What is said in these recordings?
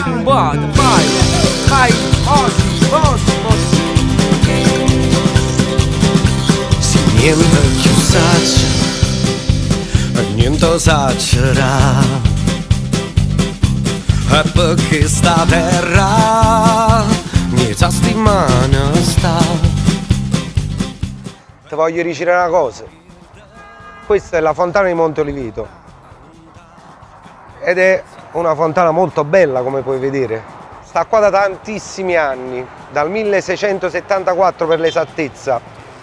Buona, vai, vai, oggi, Se niente più saggio, niente saggerà, e perché sta terra niente stimana sta. Ti voglio dire una cosa, questa è la fontana di Monte Oliveto ed è una fontana molto bella, come puoi vedere. Sta qua da tantissimi anni, dal 1674 per l'esattezza,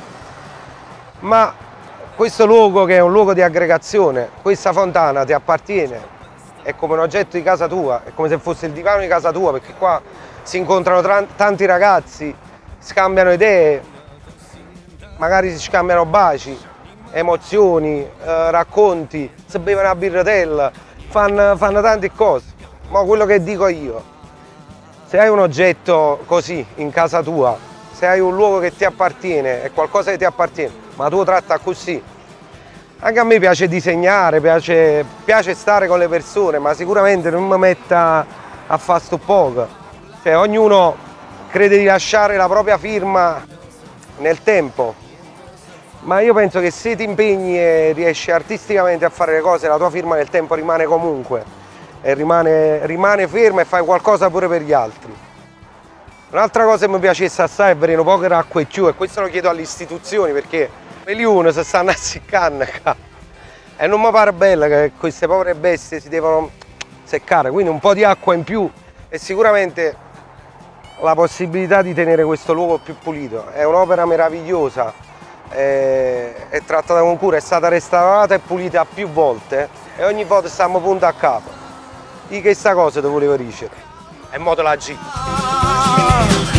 ma questo luogo, che è un luogo di aggregazione, questa fontana ti appartiene, è come un oggetto di casa tua, è come se fosse il divano di casa tua, perché qua si incontrano tanti ragazzi, scambiano idee, magari si scambiano baci, emozioni, racconti, si bevono a birratella, fanno tante cose. Ma quello che dico io, se hai un oggetto così in casa tua, se hai un luogo che ti appartiene, è qualcosa che ti appartiene, ma tu lo tratta così. Anche a me piace disegnare, piace stare con le persone, ma sicuramente non mi metta a fare sto poco. Cioè, ognuno crede di lasciare la propria firma nel tempo, ma io penso che se ti impegni e riesci artisticamente a fare le cose, la tua firma nel tempo rimane comunque e rimane ferma e fai qualcosa pure per gli altri. Un'altra cosa che mi piacesse assai è vedere un po' che acqua e più, e questo lo chiedo alle istituzioni, perché quelli uno si stanno azziccando qua e non mi pare bella che queste povere bestie si devono seccare, quindi un po' di acqua in più e sicuramente la possibilità di tenere questo luogo più pulito. È un'opera meravigliosa, è trattata con cura, è stata restaurata e pulita più volte e ogni volta stiamo punto a capo. Di questa cosa ti volevo dire, è modo la G.